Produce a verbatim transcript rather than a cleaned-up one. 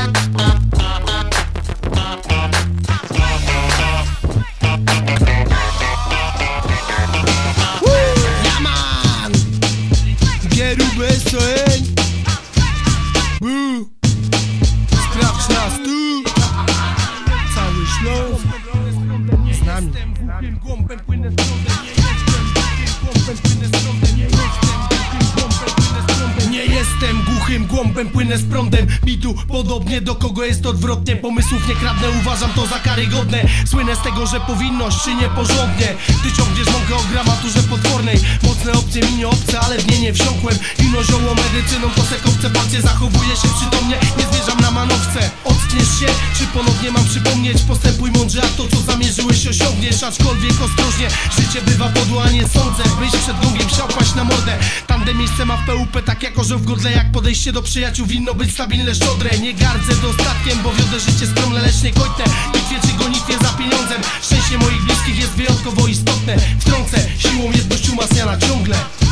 Sprawdź nas tu. Cały Śląsk z nami. Nie jestem głuchym głąbem, płynę z prądem bitu, podobnie do kogo jest odwrotnie. Pomysłów nie kradnę, uważam to za karygodne. Słynę z tego, że powinność czy nieporządnie. Ty ciągniesz mąkę o gramaturze potwornej. Mocne opcje mi nie obce, ale w nie nie wsiąkłem. Ino zioło medycyną to sekowce, parcie zachowuję się przytomnie. Nie zmierzam na manowce. Ockniesz się, czy ponownie mam przypomnieć? Postępuj mądrze, a to co zamierzyłeś osiągniesz. Aczkolwiek ostrożnie, życie bywa podłe, a nie sądzę, byś przed gongiem chciał paść na mordę. Tamte miejsce ma w P U P tak jak orzeł w godle. Jak podejście do przyjaciół winno być stabilne, szczodre. Nie gardzę dostatkiem, bo wiodę życie skromne, lecz nie kojte. Bitwie czy gonitwie za pieniądzem. Szczęście moich bliskich jest wyjątkowo istotne. Wtrącę siłą jedność umacniana ciągle.